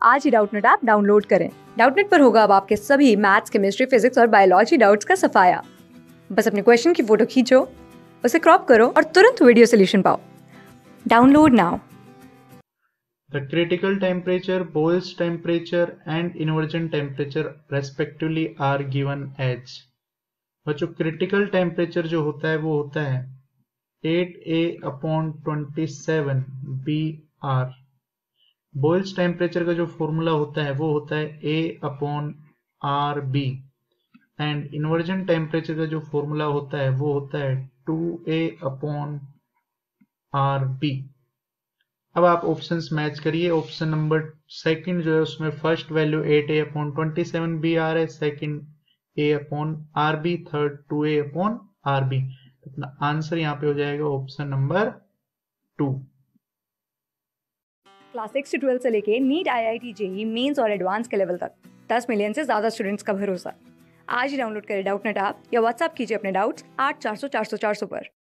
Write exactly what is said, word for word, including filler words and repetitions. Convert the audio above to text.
आज ही Doubtnut app download करें। डाउटनेट पर होगा अब आपके सभी मैथ्स, केमिस्ट्री, फिजिक्स और बायोलॉजी डाउट्स का सफाया। बस अपने क्वेश्चन की फोटो खींचो, उसे क्रॉप करो और तुरंत वीडियो सोल्यूशन पाओ। Download now. The critical temperature, Boyle's temperature and inversion temperature respectively are given as। बच्चों क्रिटिकल टेम्परेचर जो होता है वो होता है eight A upon twenty seven B R. Boyle's temperature का जो फॉर्मूला होता है वो होता है A upon R B. And inversion temperature का जो फॉर्मूला होता है वो होता है two A upon R B. अब आप ऑप्शंस मैच करिए। ऑप्शन नंबर सेकंड जो है उसमें first value eight A upon twenty seven B R है, second A upon R B, third two A upon R B. अपना आंसर यहाँ पे हो जाएगा option number two. Class six से ट्वेल्थ से लेके NEET, I I T, JEE mains और एडवांस के लेवल तक दस मिलियन से ज्यादा स्टूडेंट्स का भरोसा। आज ही डाउनलोड करें डाउटनेट ऐप या व्हाट्सएप कीजिए अपने डाउट्स आठ चार सौ चार सौ चार सौ पर।